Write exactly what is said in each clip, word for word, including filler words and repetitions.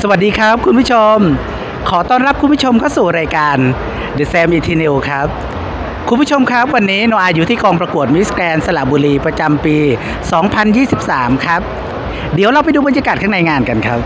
สวัสดีครับคุณผู้ชมขอต้อนรับคุณผู้ชมเข้าสู่รายการ The Sam Eternal ครับคุณผู้ชมครับวันนี้โนอาอยู่ที่กองประกวดมิสแกรนด์สระบุรีประจำปี สองพันยี่สิบสาม ครับเดี๋ยวเราไปดูบรรยากาศข้างในงานกันครับ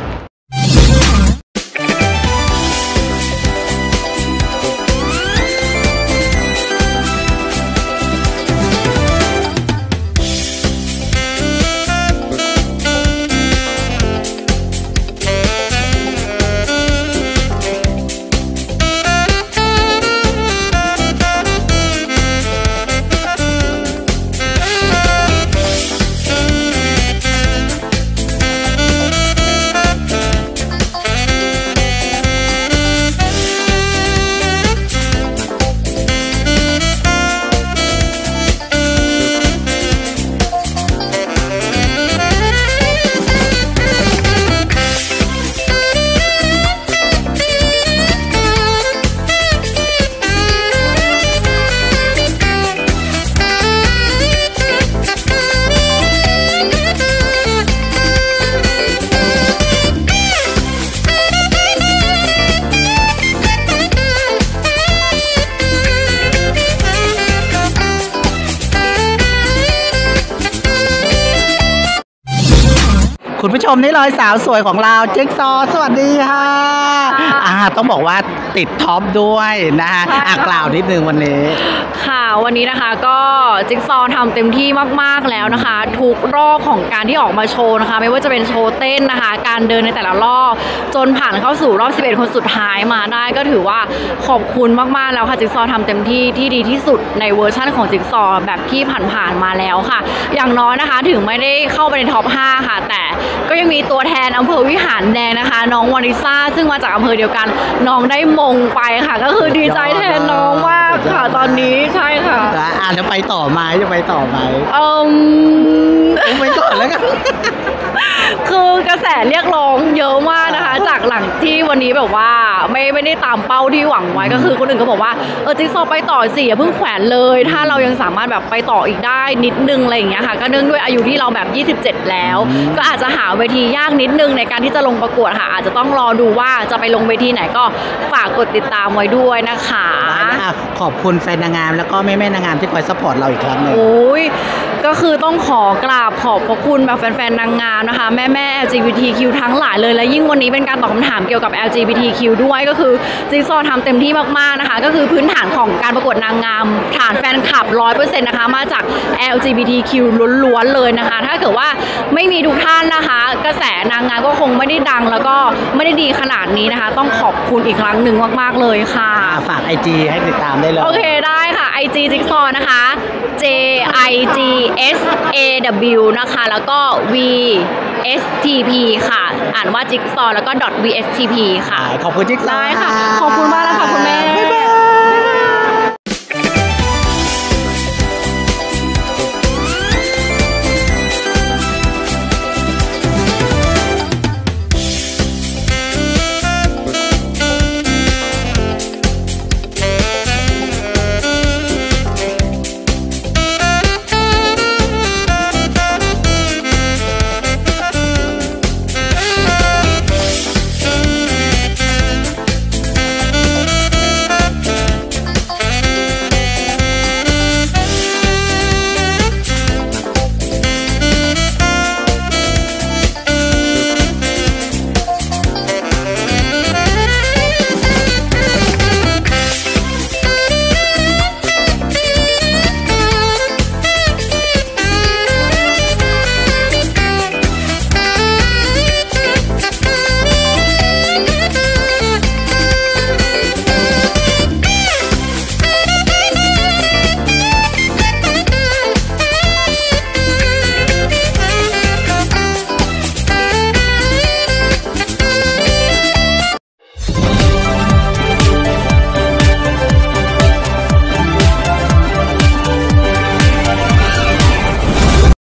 คุณผู้ชมนี่เลยสาวสวยของเราจิ๊กซอสวัสดีค่ะอ่าต้องบอกว่าติดท็อปด้วยนะฮะอ่ะกล่าวนิดนึงวันนี้ค่ะวันนี้นะคะก็จิ๊กซอทำเต็มที่มากๆแล้วนะคะทุกรอบของการที่ออกมาโชว์นะคะไม่ว่าจะเป็นโชว์เต้นนะคะการเดินในแต่ละรอบจนผ่านเข้าสู่รอบสิบเอ็ดคนสุดท้ายมาได้ก็ถือว่าขอบคุณมากๆแล้วค่ะจิ๊กซอทำเต็มที่ที่ดีที่สุดในเวอร์ชั่นของจิ๊กซอแบบที่ผ่านๆมาแล้วค่ะอย่างน้อยนะคะถึงไม่ได้เข้าไปในท็อปห้าค่ะแต่ก็ยังมีตัวแทนอำเภอวิหารแดงนะคะน้องวานิซ่าซึ่งมาจากอำเภอเดียวกันน้องได้มงไปค่ะก็คือดีใจแทนน้องมากค่ะตอนนี้ใช่ค่ะอ่าจะไปต่อไหมจะไปต่อไหมเออไปต่อแล้วกันคือกระแสเรียกร้องเยอะมากนะคะจากหลังที่วันนี้แบบว่าไม่ไม่ได้ตามเป้าที่หวังไว้ก็คือคนอื่นก็บอกว่าเออจิ๊กซอไปต่อสิอย่าเพิ่งแขวนเลยถ้าเรายังสามารถแบบไปต่ออีกได้นิดนึงอะไรอย่างเงี้ยค่ะก็เนื่องด้วยอายุที่เราแบบยี่สิบเจ็ดแล้วก็อาจจะหาเวทียากนิดนึงในการที่จะลงประกวดค่ะอาจจะต้องรอดูว่าจะไปลงเวทีไหนก็ฝากกดติดตามไว้ด้วยนะคะขอบคุณแฟนนางงามแล้วก็แม่แม่นางงามที่คอยซัพพอร์ตเราอีกครั้งหนึ่งโอ้ยก็คือต้องขอกราบขอบพระคุณแบบแฟนๆนางงามนะคะแม่แม่ แอล จี บี ที คิว ทั้งหลายเลยและยิ่งวันนี้เป็นการตอบคำถามเกี่ยวกับ แอล จี บี ที คิว ด้วยก็คือจิ๊กซอทำเต็มที่มากๆนะคะก็คือพื้นฐานของการประกวดนางงามฐานแฟนคลับ ร้อยเปอร์เซ็นต์ นะคะมาจาก แอล จี บี ที คิว ล้วนๆเลยนะคะถ้าเกิดว่าไม่มีทุกท่านนะคะกระแสนางงามก็คงไม่ได้ดังแล้วก็ไม่ได้ดีขนาดนี้นะคะต้องขอบคุณอีกครั้งหนึ่งมากๆเลยค่ะฝาก ไอ จี ให้ติดตามได้เลยโอเคได้ค่ะ ไอ จี จิ๊กซอนะคะ J I G S A W นะคะแล้วก็ V S T P ค่ะอ่านว่าจิ๊กซอแล้วก็ .V S T P ค่ะขอบคุณจิ๊กซอได้ค่ะขอบคุณมากแล้วค่ะคุณแม่